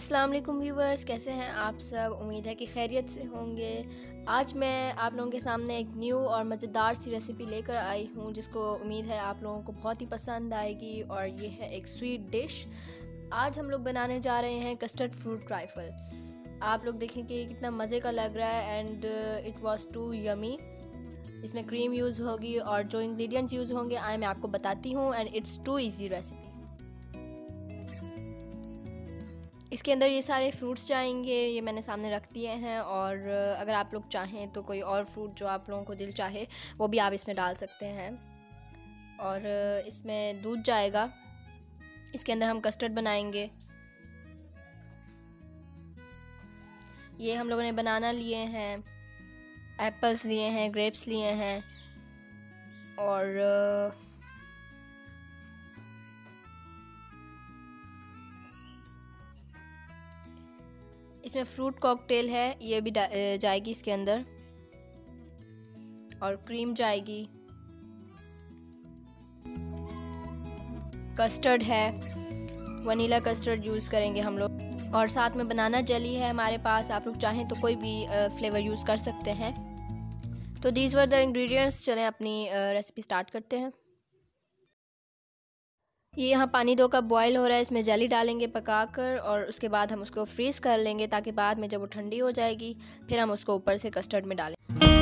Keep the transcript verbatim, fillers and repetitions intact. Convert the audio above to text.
अस्सलाम वालेकुम व्यूवर्स, कैसे हैं आप सब। उम्मीद है कि खैरियत से होंगे। आज मैं आप लोगों के सामने एक न्यू और मज़ेदार सी रेसिपी लेकर आई हूँ जिसको उम्मीद है आप लोगों को बहुत ही पसंद आएगी। और ये है एक स्वीट डिश। आज हम लोग बनाने जा रहे हैं कस्टर्ड फ्रूट ट्राइफल। आप लोग देखें कि कितना मज़े का लग रहा है and it was too yummy. इसमें क्रीम यूज़ होगी और जो इंग्रेडिएंट्स यूज़ होंगे आए मैं आपको बताती हूँ and it's too easy recipe. इसके अंदर ये सारे फ्रूट्स जाएंगे, ये मैंने सामने रख दिए हैं। और अगर आप लोग चाहें तो कोई और फ्रूट जो आप लोगों को दिल चाहे वो भी आप इसमें डाल सकते हैं। और इसमें दूध जाएगा। इसके अंदर हम कस्टर्ड बनाएंगे। ये हम लोगों ने बनाना लिए हैं, एप्पल्स लिए हैं, ग्रेप्स लिए हैं और इसमें फ्रूट कॉकटेल है, ये भी जाएगी इसके अंदर। और क्रीम जाएगी, कस्टर्ड है, वनीला कस्टर्ड यूज़ करेंगे हम लोग। और साथ में बनाना जेली है हमारे पास। आप लोग चाहें तो कोई भी फ्लेवर यूज़ कर सकते हैं। तो दीज वर द इंग्रेडिएंट्स। चलें अपनी रेसिपी स्टार्ट करते हैं। ये यहाँ पानी दो कप बॉयल हो रहा है, इसमें जेली डालेंगे पकाकर और उसके बाद हम उसको फ्रीज़ कर लेंगे ताकि बाद में जब वो ठंडी हो जाएगी फिर हम उसको ऊपर से कस्टर्ड में डालें।